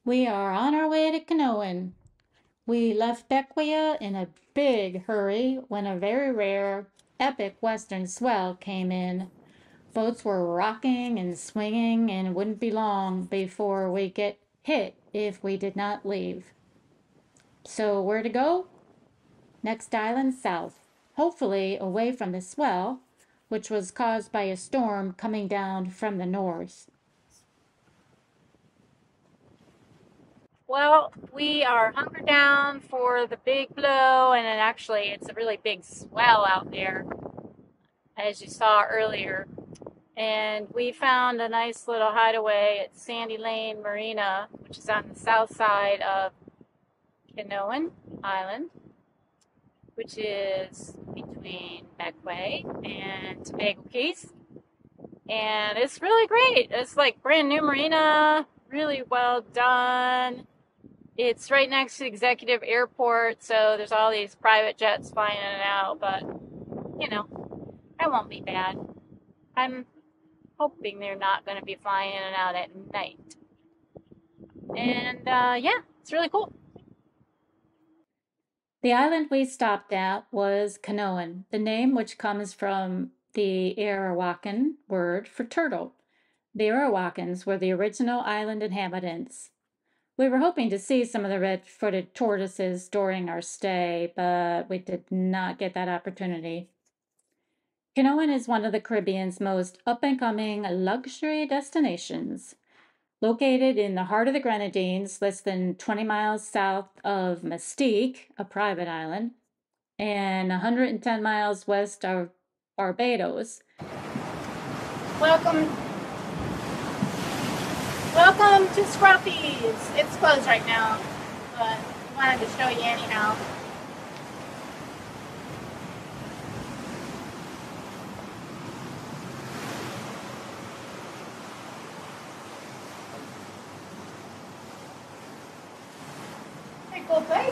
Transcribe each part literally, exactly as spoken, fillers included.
We are on our way to Canouan. We left Bequia in a big hurry when a very rare, epic western swell came in. Boats were rocking and swinging, and it wouldn't be long before we get hit if we did not leave. So, where to go? Next island south, hopefully away from the swell, which was caused by a storm coming down from the north. Well, we are hunkered down for the big blow, and then actually it's a really big swell out there, as you saw earlier. And we found a nice little hideaway at Sandy Lane Marina, which is on the south side of Canouan Island, which is between Bequia and Tobago Keys. And it's really great. It's like brand new marina, really well done. It's right next to the executive airport, so there's all these private jets flying in and out, but, you know, I won't be bad. I'm hoping they're not going to be flying in and out at night. And, uh, yeah, it's really cool. The island we stopped at was Canouan, the name which comes from the Arawakan word for turtle. The Arawakans were the original island inhabitants. We were hoping to see some of the red-footed tortoises during our stay, but we did not get that opportunity. Canouan is one of the Caribbean's most up-and-coming luxury destinations. Located in the heart of the Grenadines, less than twenty miles south of Mustique, a private island, and one hundred ten miles west of Barbados. Welcome Welcome to Scruffy's. It's closed right now, but I wanted to show you anyhow. Pretty cool place.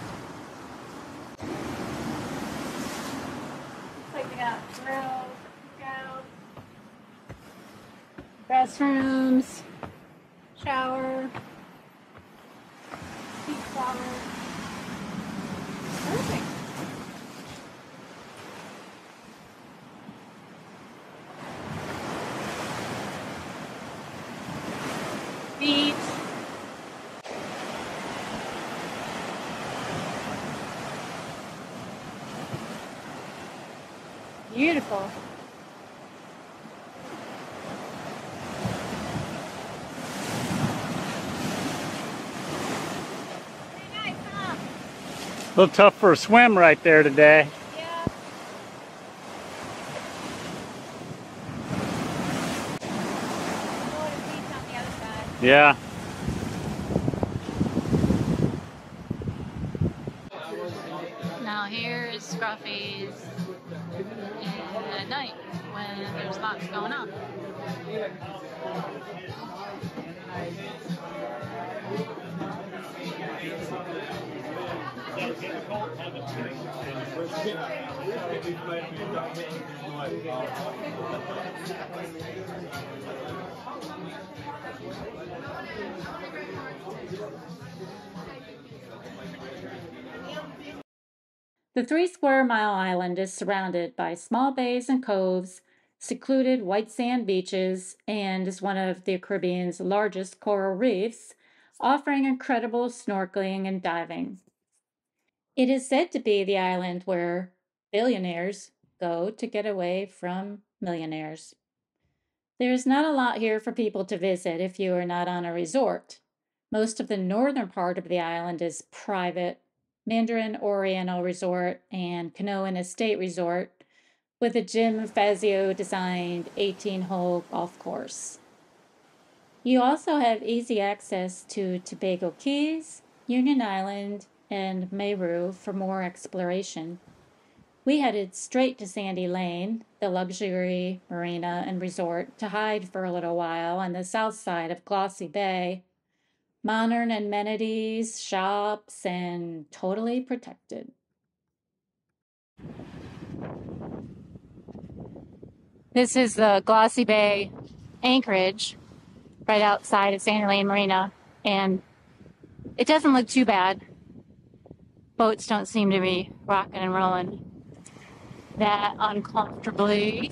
Looks like they got grill, cookout, restrooms, shower, beach flower. Perfect. Beach. Beautiful. A little tough for a swim right there today. Yeah. On the other side. Yeah. Now here is Scruffy's at night when there's lots going on. The three square mile island is surrounded by small bays and coves, secluded white sand beaches, and is one of the Caribbean's largest coral reefs, offering incredible snorkeling and diving. It is said to be the island where billionaires go to get away from millionaires. There's not a lot here for people to visit if you are not on a resort. Most of the northern part of the island is private, Mandarin Oriental Resort and Canouan Estate Resort, with a Jim Fazio designed eighteen hole golf course. You also have easy access to Tobago Keys, Union Island, and Meru for more exploration. We headed straight to Sandy Lane, the luxury marina and resort, to hide for a little while on the south side of Glossy Bay. Modern amenities, shops, and totally protected. This is the Glossy Bay anchorage right outside of Sandy Lane Marina, and It doesn't look too bad. Boats don't seem to be rocking and rolling that uncomfortably.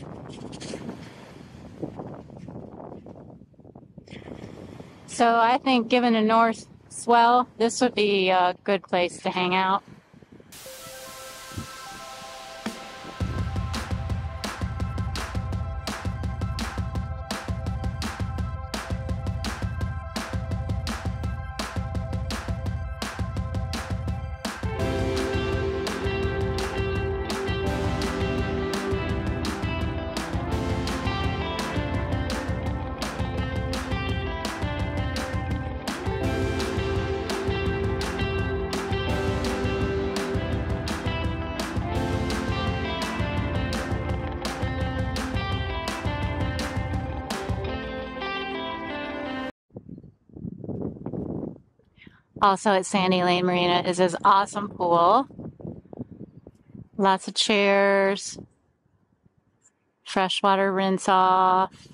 So I think given a north swell, this would be a good place to hang out. Also at Sandy Lane Marina is this awesome pool. Lots of chairs, freshwater rinse off,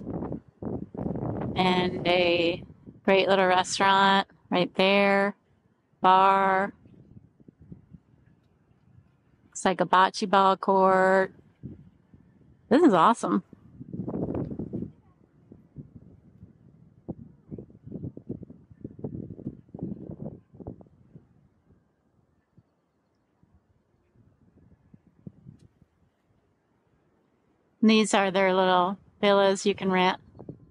and a great little restaurant right there, bar. Looks like a bocce ball court. This is awesome. These are their little villas you can rent.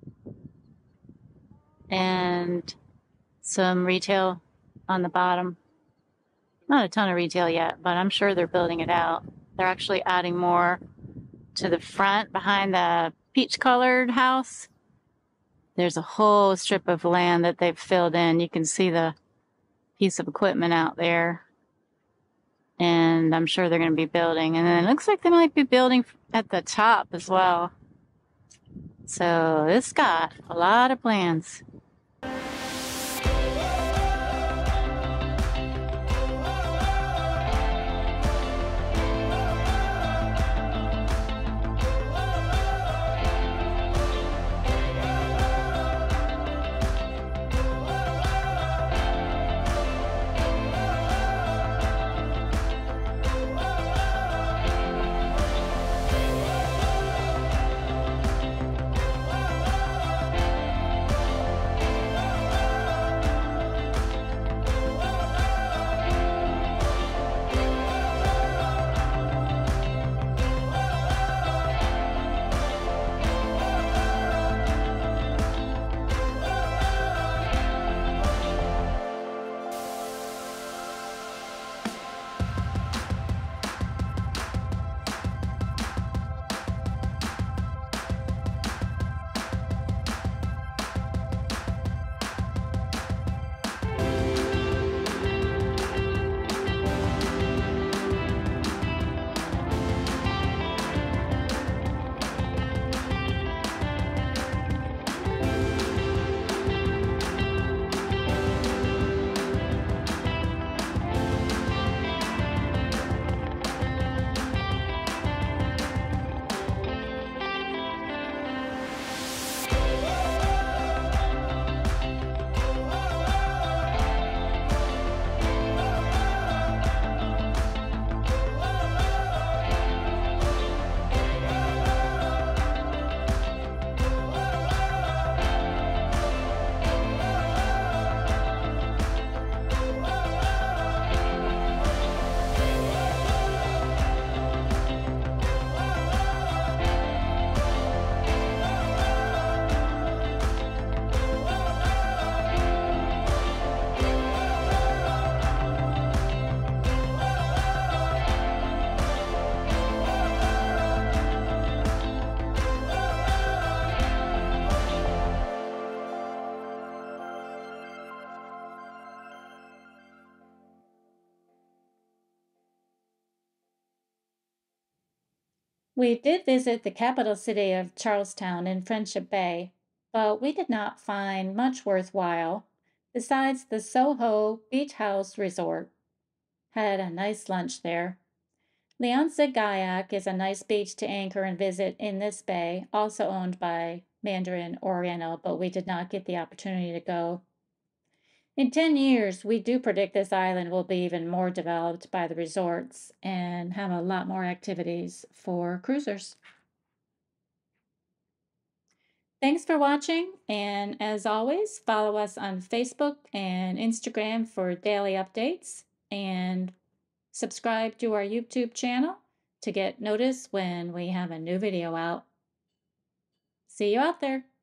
And some retail on the bottom. Not a ton of retail yet, but I'm sure they're building it out. They're actually adding more to the front behind the peach-colored house. There's a whole strip of land that they've filled in. You can see the piece of equipment out there. And I'm sure they're going to be building. And then it looks like they might be building at the top as well. So this got a lot of plans. We did visit the capital city of Charlestown in Friendship Bay, but we did not find much worthwhile besides the Soho Beach House Resort. Had a nice lunch there. Leonsa Gaiac is a nice beach to anchor and visit in this bay, also owned by Mandarin Oriental, but we did not get the opportunity to go. In ten years, we do predict this island will be even more developed by the resorts and have a lot more activities for cruisers. Thanks for watching, and as always, follow us on Facebook and Instagram for daily updates, and subscribe to our YouTube channel to get notice when we have a new video out. See you out there!